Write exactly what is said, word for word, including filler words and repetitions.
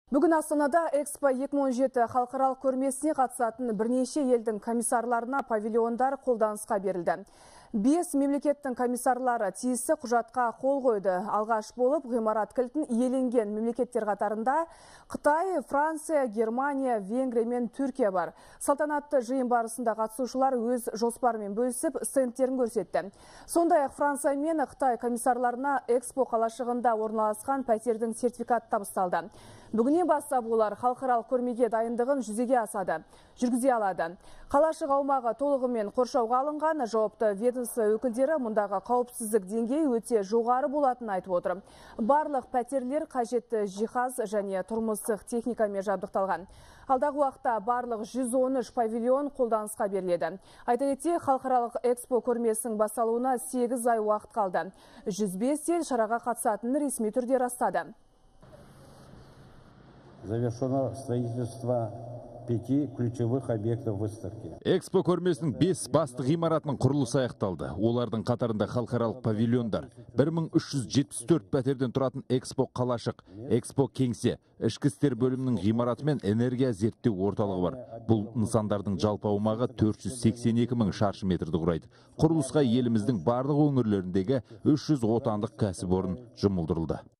Бүгін Астанада Экспо екі мың он жеті халықаралық көрмесіне қатысатын бірнеше елдің комиссарларына павильондар қолданысқа берілді. Бес мемлекеттің комиссарлары тиісті құжатқа қол қойды. Алғаш болып ғимарат кілтін иеленген мемлекеттер қатарында Қытай, Франция, Германия, Венгрия мен Түркия бар. Салтанатты жиын барысында қатысушылар өз жоспарымен бөлісіп стендтерін көрсетті. Сондай-ақ Франция мен Қытай комиссарларына Экспо қалашығында орналасқан пәтердің сертификаты табысталды. Бүгіннен бастап олар халықаралық көрмеге дайындығын жүзеге асады, жүргізе алады. Қалашық аумағы толығымен қоршауға алынған, жауапты ведомство өкілдері мұндағы қауіпсіздік деңгейі өте жоғары болатынын айтып отыр. Барлық пәтерлер қажетті жиһаз және тұрмыстық техникамен жабдықталған. Алдағы уақытта барлық жүз он үш павильон қолданысқа беріледі. Айта кетейік, халықаралық Экспо көрмесінің басталуына сегіз ай уақыт қалды. жүз бес ел шараға қатысатынын ресми түрде растады. Завершено строительство пяти ключевых объектов выставки. Экспо көрмесінің бес басты ғимаратының құрылысы аяқталды. Олардың қатарында халықаралық павильондар, бір мың үш жүз жетпіс төрт пәтерден тұратын Экспо қалашық, Экспо кеңсе, ішкі істер бөлімінің ғимараты мен энергия зерттеу орталығы бар. Бұл нысандардың жалпы аумағы төрт жүз сексен екі мың шаршы метрді құрайды. Құрылысқа еліміздің барлық өңірлеріндегі үш жүз отандық кәсіпорын жұмылдырылды.